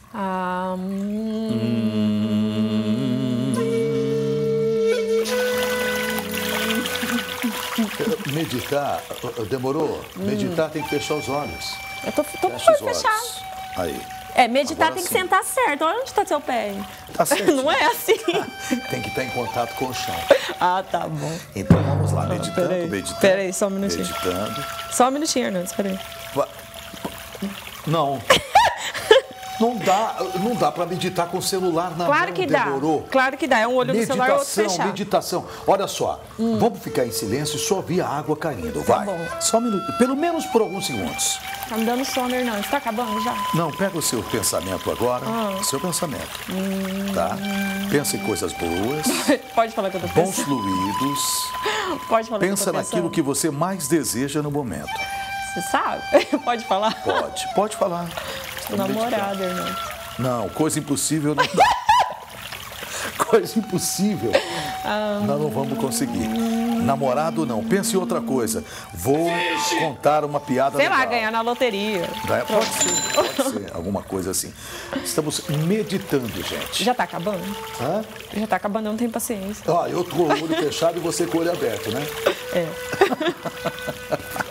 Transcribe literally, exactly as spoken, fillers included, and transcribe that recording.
Ah, hum... Meditar, demorou? Hum. Meditar tem que fechar os olhos. Eu tô, tô Fecha os fechado. Olhos. Aí. É, meditar Agora tem que sim. sentar certo. Olha onde está seu pé. Tá certo. Não é assim. Tem que estar em contato com o chão. Ah, tá bom. Então vamos lá, meditando, peraí. meditando. Peraí, só um minutinho. Meditando. Só um minutinho, Hernandes, peraí. Não. Não dá, não dá para meditar com o celular na Claro mão, que dá. demorou. Claro que dá. É um olho no celular e outro Meditação, fechado. meditação. Olha só, hum. vamos ficar em silêncio e só ouvir a água caindo, vai. Tá bom. Só um minuto, pelo menos por alguns segundos. Tá me dando sono, Hernandes. Tá acabando já? Não, pega o seu pensamento agora, Ah. seu pensamento, Hum. tá? Pensa em coisas boas, Pode falar que eu tô bons pensando. fluidos. Pode falar Pensa que eu tô naquilo pensando. que você mais deseja no momento. Você sabe? Pode falar? Pode, pode falar. Tô namorada, Hernandes. Não, coisa impossível não dá. Coisa impossível. Ah, nós não vamos conseguir. Namorado não. Pense em outra coisa. Vou contar uma piada Sei legal. lá, ganhar na loteria. Vai, pode ser, pode ser. Alguma coisa assim. Estamos meditando, gente. Já tá acabando? Hã? Já tá acabando, eu não tenho paciência. Ó, eu tô com o olho fechado e você com o olho aberto, né? É.